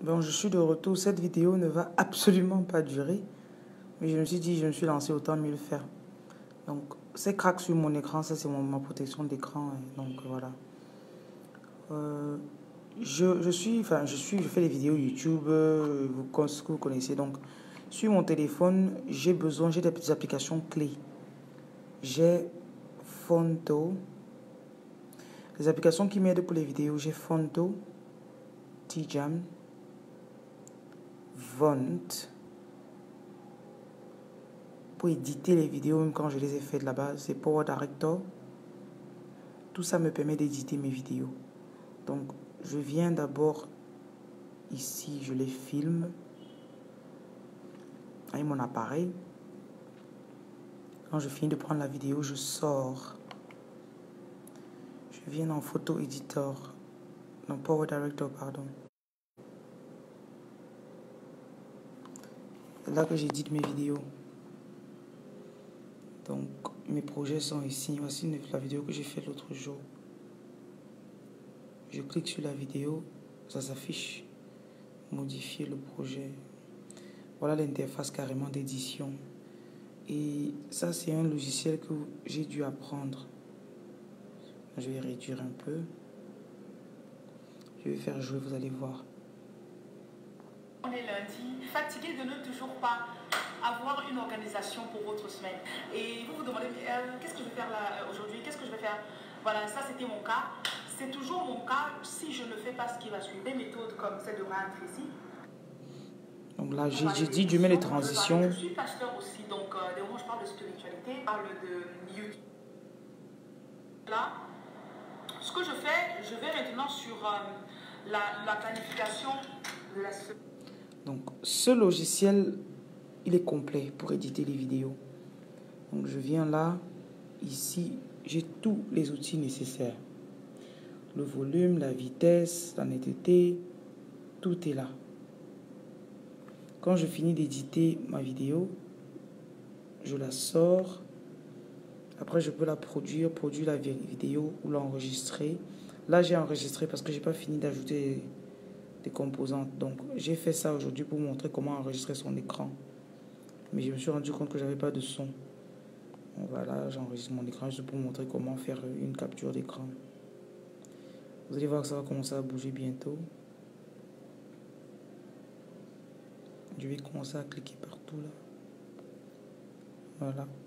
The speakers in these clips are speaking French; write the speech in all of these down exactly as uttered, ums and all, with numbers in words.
Bon, je suis de retour. Cette vidéo ne va absolument pas durer. Mais je me suis dit, je me suis lancé, autant mieux le faire. Donc, ces cracks sur mon écran, ça c'est ma protection d'écran. Donc, voilà. Euh, je, je suis, enfin, je suis, je fais des vidéos YouTube, euh, vous, ce que vous connaissez. Donc, sur mon téléphone, j'ai besoin, j'ai des petites applications clés. J'ai Fonto. Les applications qui m'aident pour les vidéos, j'ai Fonto, Tijam, Vont. Pour éditer les vidéos, même quand je les ai faites là-bas, c'est Power Director. Tout ça me permet d'éditer mes vidéos. Donc, je viens d'abord ici, je les filme avec mon appareil. Quand je finis de prendre la vidéo, je sors. Je viens dans Photo Editor, dans Power Director, pardon. C'est là que j'édite mes vidéos. Donc, mes projets sont ici. Voici la vidéo que j'ai faite l'autre jour. Je clique sur la vidéo, ça s'affiche. Modifier le projet. Voilà l'interface carrément d'édition. Et ça, c'est un logiciel que j'ai dû apprendre. Je vais réduire un peu. Je vais faire jouer, vous allez voir. On est lundi, fatigué de ne toujours pas avoir une organisation pour votre semaine. Et vous vous demandez, euh, qu'est-ce que je vais faire là aujourd'hui? Qu'est-ce que je vais faire? Voilà, ça c'était mon cas. C'est toujours mon cas si je ne fais pas ce qui va suivre. Des méthodes comme celle de Ryan Tracy. Donc là, j'ai dit, je mets les transitions. Je suis pasteur aussi, donc euh, dès où je parle de spiritualité, je parle de YouTube. Là, ce que je fais, je vais maintenant sur euh, la, la planification de la semaine. Donc, ce logiciel, il est complet pour éditer les vidéos. Donc, je viens là, ici, j'ai tous les outils nécessaires. Le volume, la vitesse, la netteté, tout est là. Quand je finis d'éditer ma vidéo, je la sors. Après, je peux la produire, produire la vidéo ou l'enregistrer. Là, j'ai enregistré parce que je n'ai pas fini d'ajouter des composantes. Donc, j'ai fait ça aujourd'hui pour vous montrer comment enregistrer son écran. Mais je me suis rendu compte que je n'avais pas de son. Donc, voilà, j'enregistre mon écran juste pour vous montrer comment faire une capture d'écran. Vous allez voir que ça va commencer à bouger bientôt. Je vais commencer à cliquer partout là. Voilà.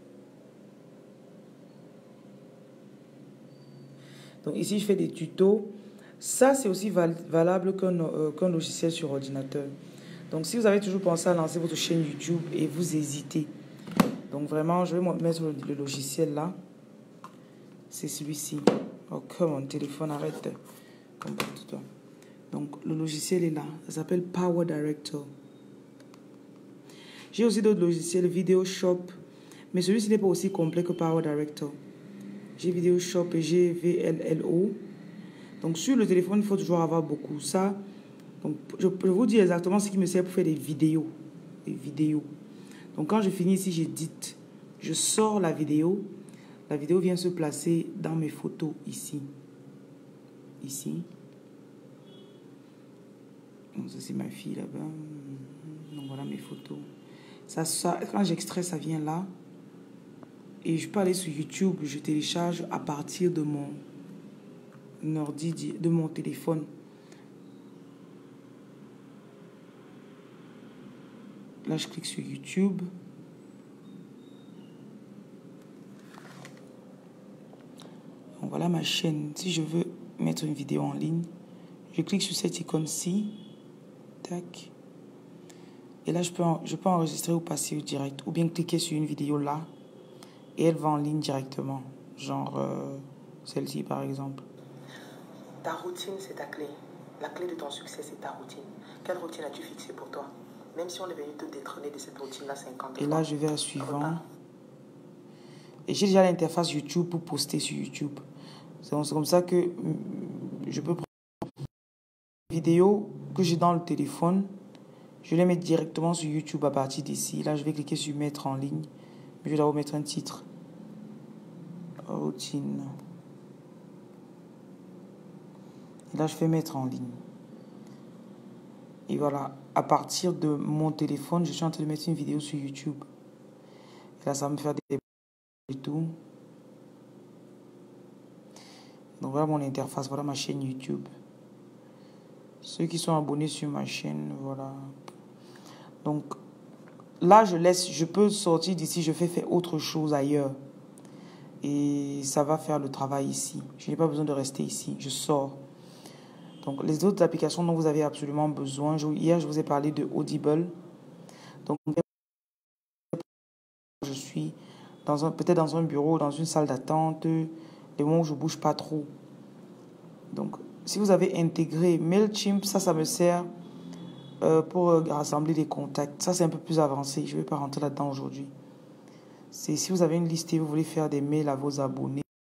Donc ici, je fais des tutos. Ça, c'est aussi val valable qu'un euh, qu'un logiciel sur ordinateur. Donc, si vous avez toujours pensé à lancer votre chaîne YouTube et vous hésitez, donc vraiment, je vais mettre le, le logiciel là. C'est celui-ci. Oh, que mon téléphone arrête. Comporte-toi. Donc, le logiciel est là. Ça s'appelle Power Director. J'ai aussi d'autres logiciels, Video Shop. Mais celui-ci n'est pas aussi complet que Power Director. J'ai Video Shop et j'ai V L L O. Donc, sur le téléphone, il faut toujours avoir beaucoup. Ça, donc, je peux vous dire exactement ce qui me sert pour faire des vidéos. Des vidéos. Donc, quand je finis ici, j'édite. Je sors la vidéo. La vidéo vient se placer dans mes photos ici. Ici. Donc, ça, c'est ma fille là-bas. Donc, voilà mes photos. Ça, ça, quand j'extrais, ça vient là. Et je peux aller sur YouTube. Je télécharge à partir de mon ordi, de mon téléphone. Là, je clique sur YouTube. Donc, voilà ma chaîne. Si je veux mettre une vidéo en ligne, je clique sur cette icône-ci. Tac. Et là, je peux, je peux enregistrer ou passer au direct. Ou bien cliquer sur une vidéo là. Et elle va en ligne directement. Genre euh, celle-ci, par exemple. Ta routine, c'est ta clé. La clé de ton succès, c'est ta routine. Quelle routine as-tu fixée pour toi? Même si on est venu te détrôner de cette routine-là cinquante fois. Et là, je vais à suivant. Et j'ai déjà l'interface YouTube pour poster sur YouTube. C'est comme ça que je peux prendre les vidéos que j'ai dans le téléphone. Je les mets directement sur YouTube à partir d'ici. Là, je vais cliquer sur mettre en ligne. Je vais là mettre un titre. Routine. Et là, je fais mettre en ligne. Et voilà, à partir de mon téléphone, je suis en train de mettre une vidéo sur YouTube. Et là, ça va me faire des et tout. Donc voilà mon interface, voilà ma chaîne YouTube. Ceux qui sont abonnés sur ma chaîne, voilà. Donc là, je laisse, je peux sortir d'ici, je fais faire autre chose ailleurs. Et ça va faire le travail ici. Je n'ai pas besoin de rester ici, je sors. Donc les autres applications dont vous avez absolument besoin, hier je vous ai parlé de Audible. Donc je suis dans un, peut-être dans un bureau, dans une salle d'attente, les moments où je ne bouge pas trop. Donc si vous avez intégré MailChimp, ça, ça me sert euh, pour rassembler des contacts. Ça, c'est un peu plus avancé. Je ne vais pas rentrer là-dedans aujourd'hui. C'est si vous avez une liste et vous voulez faire des mails à vos abonnés.